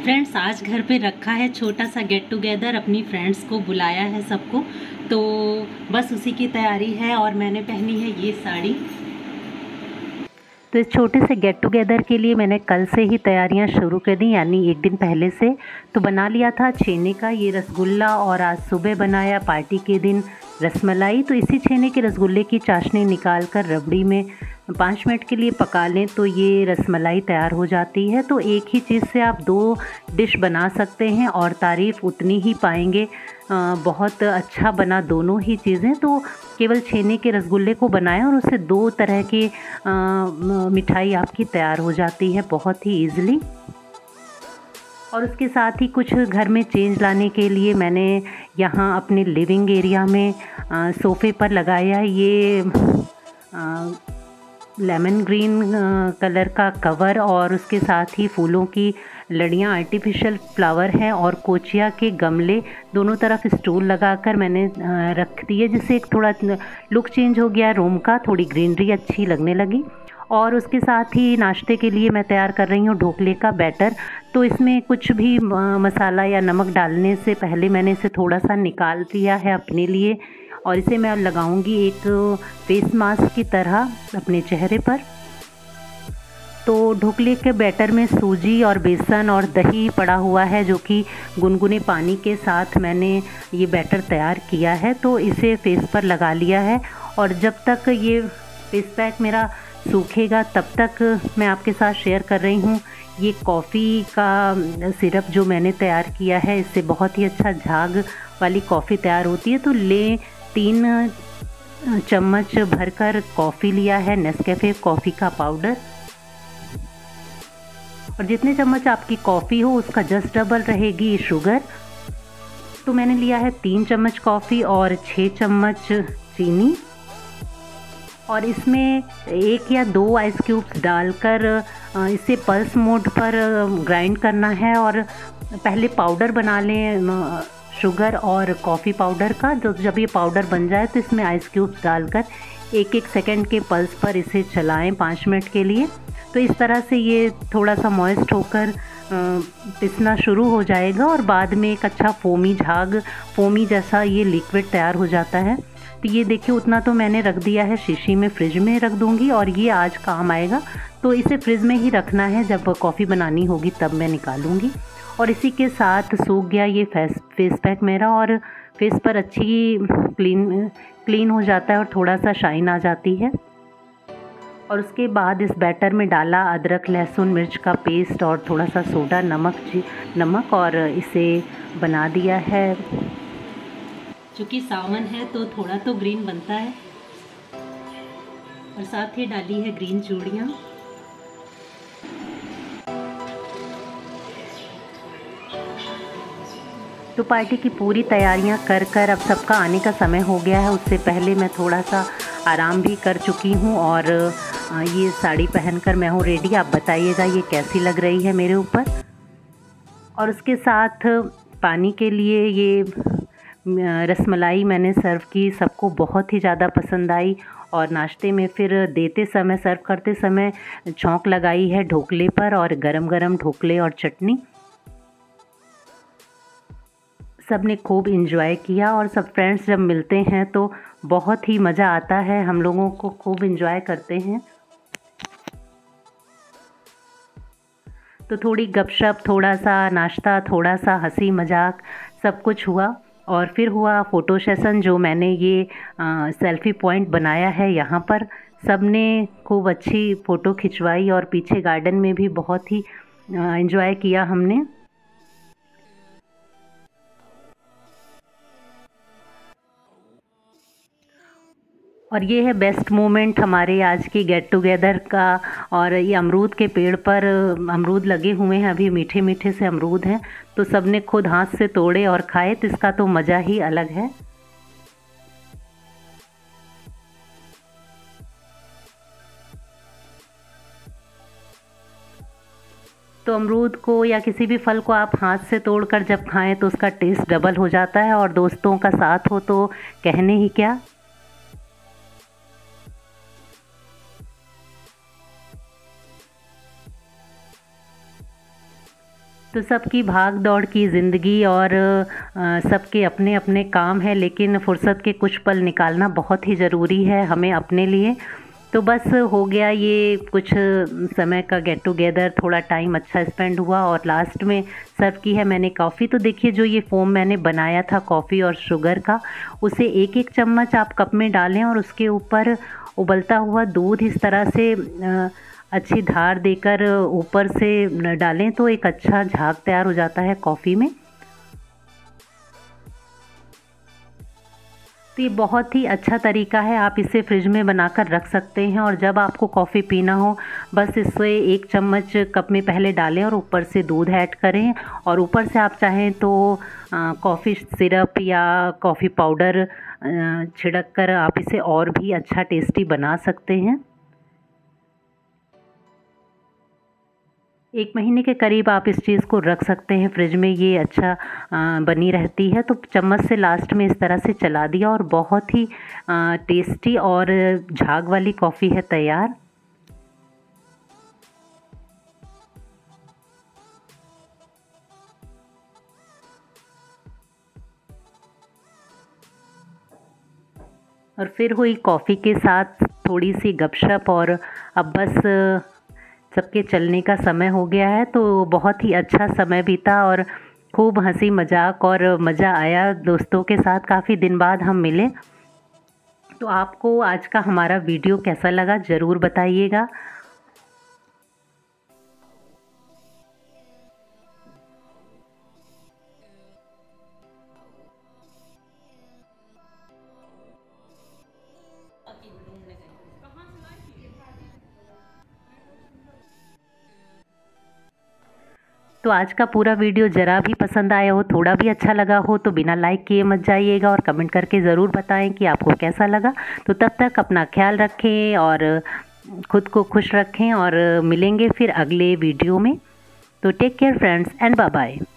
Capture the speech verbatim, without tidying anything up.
Friends, आज घर पे रखा है छोटा सा गेट टुगेदर। अपनी फ्रेंड्स को बुलाया है सबको, तो बस उसी की तैयारी है। और मैंने पहनी है ये साड़ी। तो इस छोटे से गेट टुगेदर के लिए मैंने कल से ही तैयारियां शुरू कर दी, यानी एक दिन पहले से। तो बना लिया था छेने का ये रसगुल्ला, और आज सुबह बनाया पार्टी के दिन रसमलाई। तो इसी छेने के रसगुल्ले की चाशनी निकाल कर रबड़ी में पाँच मिनट के लिए पका लें तो ये रसमलाई तैयार हो जाती है। तो एक ही चीज़ से आप दो डिश बना सकते हैं और तारीफ़ उतनी ही पाएंगे। आ, बहुत अच्छा बना दोनों ही चीज़ें। तो केवल छेने के रसगुल्ले को बनाएं और उससे दो तरह की मिठाई आपकी तैयार हो जाती है बहुत ही ईज़िली। और उसके साथ ही कुछ घर में चेंज लाने के लिए मैंने यहाँ अपने लिविंग एरिया में आ, सोफ़े पर लगाया ये आ, लेमन ग्रीन कलर का कवर, और उसके साथ ही फूलों की लड़ियाँ, आर्टिफिशियल फ्लावर हैं, और कोचिया के गमले दोनों तरफ स्टूल लगाकर मैंने रख दिए, जिससे एक थोड़ा लुक चेंज हो गया रूम का, थोड़ी ग्रीनरी अच्छी लगने लगी। और उसके साथ ही नाश्ते के लिए मैं तैयार कर रही हूँ ढोकले का बैटर। तो इसमें कुछ भी मसाला या नमक डालने से पहले मैंने इसे थोड़ा सा निकाल दिया है अपने लिए, और इसे मैं लगाऊंगी एक फेस मास्क की तरह अपने चेहरे पर। तो ढोकले के बैटर में सूजी और बेसन और दही पड़ा हुआ है, जो कि गुनगुने पानी के साथ मैंने ये बैटर तैयार किया है। तो इसे फेस पर लगा लिया है, और जब तक ये फेस पैक मेरा सूखेगा तब तक मैं आपके साथ शेयर कर रही हूँ ये कॉफ़ी का सिरप जो मैंने तैयार किया है। इससे बहुत ही अच्छा झाग वाली कॉफ़ी तैयार होती है। तो ले तीन चम्मच भरकर कॉफ़ी लिया है, नेस्कैफ़े कॉफ़ी का पाउडर। और जितने चम्मच आपकी कॉफ़ी हो उसका जस्ट डबल रहेगी शुगर। तो मैंने लिया है तीन चम्मच कॉफ़ी और छः चम्मच चीनी, और इसमें एक या दो आइस क्यूब्स डालकर इसे पल्स मोड पर ग्राइंड करना है। और पहले पाउडर बना लें शुगर और कॉफ़ी पाउडर का। जो जब ये पाउडर बन जाए तो इसमें आइस क्यूब्स डालकर एक एक सेकंड के पल्स पर इसे चलाएं पाँच मिनट के लिए। तो इस तरह से ये थोड़ा सा मॉइस्ट होकर पिसना शुरू हो जाएगा, और बाद में एक अच्छा फोमी झाग, फोमी जैसा ये लिक्विड तैयार हो जाता है। तो ये देखिए, उतना तो मैंने रख दिया है शीशी में, फ्रिज में रख दूँगी, और ये आज काम आएगा। तो इसे फ्रिज में ही रखना है, जब कॉफ़ी बनानी होगी तब मैं निकालूँगी। और इसी के साथ सूख गया ये फेस फेस पैक मेरा, और फेस पर अच्छी क्लीन क्लीन हो जाता है और थोड़ा सा शाइन आ जाती है। और उसके बाद इस बैटर में डाला अदरक, लहसुन, मिर्च का पेस्ट और थोड़ा सा सोडा, नमक नमक और इसे बना दिया है। चूँकि सावन है तो थोड़ा तो ग्रीन बनता है। और साथ ही डाली है ग्रीन चूड़ियाँ। तो पार्टी की पूरी तैयारियां कर कर अब सबका आने का समय हो गया है। उससे पहले मैं थोड़ा सा आराम भी कर चुकी हूँ, और ये साड़ी पहनकर मैं हूँ रेडी। आप बताइएगा ये कैसी लग रही है मेरे ऊपर। और उसके साथ पानी के लिए ये रसमलाई मैंने सर्व की, सबको बहुत ही ज़्यादा पसंद आई। और नाश्ते में फिर देते समय, सर्व करते समय छौंक लगाई है ढोकले पर, और गरम गरम ढोकले और चटनी। सब ने खूब इंजॉय किया, और सब फ्रेंड्स जब मिलते हैं तो बहुत ही मज़ा आता है, हम लोगों को खूब इंजॉय करते हैं। तो थोड़ी गपशप, थोड़ा सा नाश्ता, थोड़ा सा हंसी मजाक, सब कुछ हुआ। और फिर हुआ फ़ोटो सेशन, जो मैंने ये आ, सेल्फ़ी पॉइंट बनाया है यहाँ पर। सब ने खूब अच्छी फ़ोटो खिंचवाई, और पीछे गार्डन में भी बहुत ही इंजॉय किया हमने। और ये है बेस्ट मोमेंट हमारे आज की गेट टुगेदर का। और ये अमरूद के पेड़ पर अमरूद लगे हुए हैं, अभी मीठे मीठे से अमरूद हैं। तो सब ने खुद हाथ से तोड़े और खाए, तो इसका तो मज़ा ही अलग है। तो अमरूद को या किसी भी फल को आप हाथ से तोड़कर जब खाएं तो उसका टेस्ट डबल हो जाता है, और दोस्तों का साथ हो तो कहने ही क्या। तो सबकी भाग दौड़ की ज़िंदगी और सबके अपने अपने काम हैं, लेकिन फ़ुर्सत के कुछ पल निकालना बहुत ही ज़रूरी है हमें अपने लिए। तो बस हो गया ये कुछ समय का गेट टुगेदर, थोड़ा टाइम अच्छा स्पेंड हुआ और लास्ट में सर्व की है मैंने कॉफ़ी। तो देखिए जो ये फ़ोम मैंने बनाया था कॉफ़ी और शुगर का, उसे एक एक चम्मच आप कप में डालें और उसके ऊपर उबलता हुआ दूध इस तरह से अच्छी धार देकर ऊपर से डालें तो एक अच्छा झाग तैयार हो जाता है कॉफ़ी में। तो ये बहुत ही अच्छा तरीका है, आप इसे फ्रिज में बनाकर रख सकते हैं और जब आपको कॉफ़ी पीना हो बस इससे एक चम्मच कप में पहले डालें और ऊपर से दूध ऐड करें और ऊपर से आप चाहें तो कॉफ़ी सिरप या कॉफ़ी पाउडर छिड़क कर आप इसे और भी अच्छा टेस्टी बना सकते हैं। एक महीने के करीब आप इस चीज़ को रख सकते हैं फ्रिज में, ये अच्छा आ, बनी रहती है। तो चम्मच से लास्ट में इस तरह से चला दिया और बहुत ही आ, टेस्टी और झाग वाली कॉफ़ी है तैयार। और फिर हुई कॉफ़ी के साथ थोड़ी सी गपशप और अब बस सबके चलने का समय हो गया है। तो बहुत ही अच्छा समय बीता और खूब हंसी मजाक और मज़ा आया दोस्तों के साथ, काफ़ी दिन बाद हम मिले। तो आपको आज का हमारा वीडियो कैसा लगा ज़रूर बताइएगा। तो आज का पूरा वीडियो ज़रा भी पसंद आया हो, थोड़ा भी अच्छा लगा हो तो बिना लाइक किए मत जाइएगा और कमेंट करके ज़रूर बताएं कि आपको कैसा लगा। तो तब तक अपना ख्याल रखें और ख़ुद को खुश रखें और मिलेंगे फिर अगले वीडियो में। तो take care friends and bye bye.